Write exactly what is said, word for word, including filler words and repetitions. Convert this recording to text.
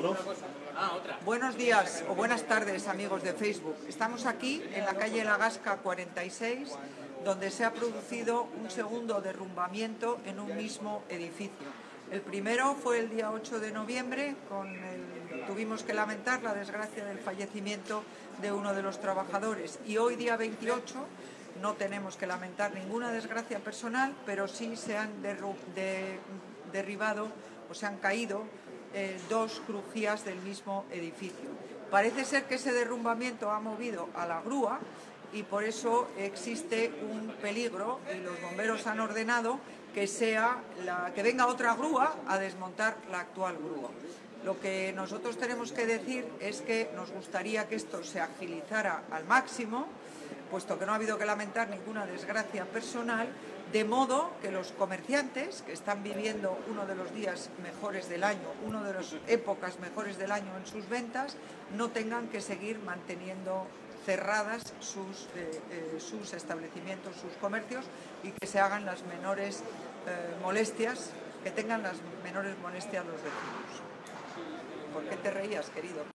otro. Buenos días o buenas tardes, amigos de Facebook. Estamos aquí en la calle La Gasca cuarenta y seis, donde se ha producido un segundo derrumbamiento en un mismo edificio. El primero fue el día ocho de noviembre, con el, tuvimos que lamentar la desgracia del fallecimiento de uno de los trabajadores, y hoy, día veintiocho, no tenemos que lamentar ninguna desgracia personal, pero sí se han derru de, derribado o se han caído eh, dos crujías del mismo edificio. Parece ser que ese derrumbamiento ha movido a la grúa y por eso existe un peligro, y los bomberos han ordenado que, sea la, que venga otra grúa a desmontar la actual grúa. Lo que nosotros tenemos que decir es que nos gustaría que esto se agilizara al máximo, puesto que no ha habido que lamentar ninguna desgracia personal, de modo que los comerciantes, que están viviendo uno de los días mejores del año, una de las épocas mejores del año en sus ventas, no tengan que seguir manteniendo cerradas sus, eh, eh, sus establecimientos, sus comercios, y que se hagan las menores eh, molestias, que tengan las menores molestias los vecinos. ¿Por qué te reías, querido?